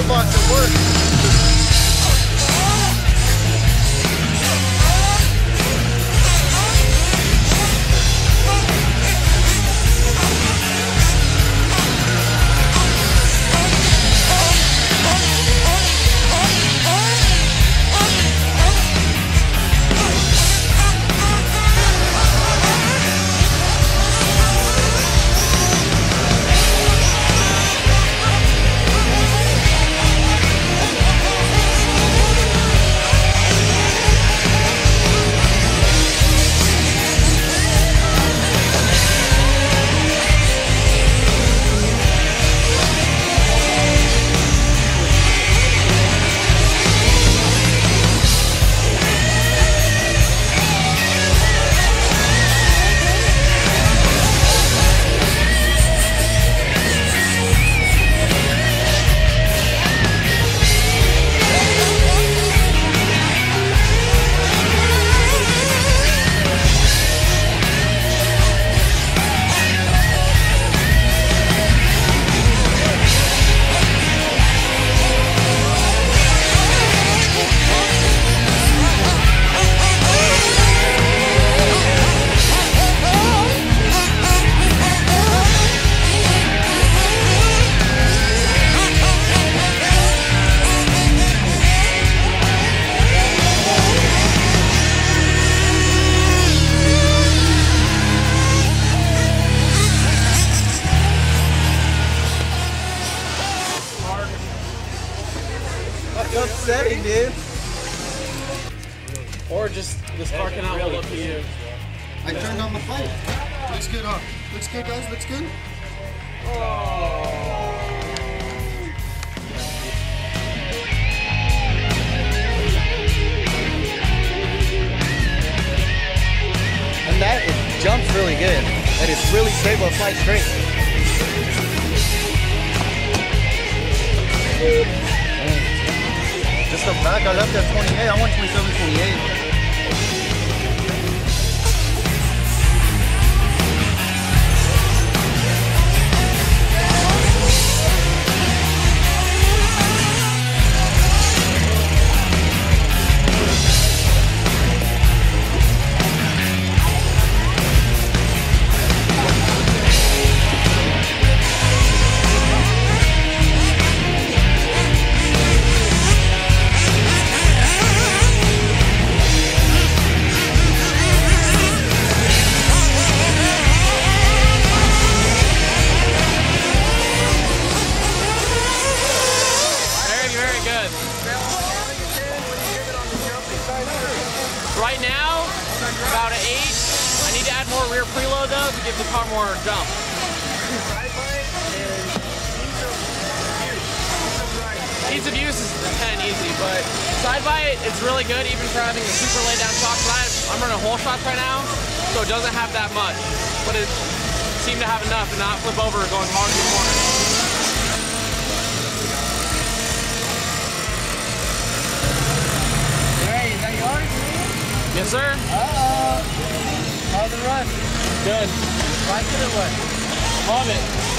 box at work. Upsetting, dude. Or just parking out real up to you. I turned on the fight. Looks good, huh? Looks good, guys. Looks good. And that it jumps really good. And it's really stable. Fly straight. Just the back, I left at 28. I want 27, 28. Right now, about an 8. I need to add more rear preload though to give the car more jump. Ease of use is 10 easy, but side by it's really good even for having a super laid down shock. But I'm running whole shots right now, so it doesn't have that much. But it seemed to have enough and not flip over going hard in the corner. Yes, sir. How's the run? Good. Like it or what? Love it.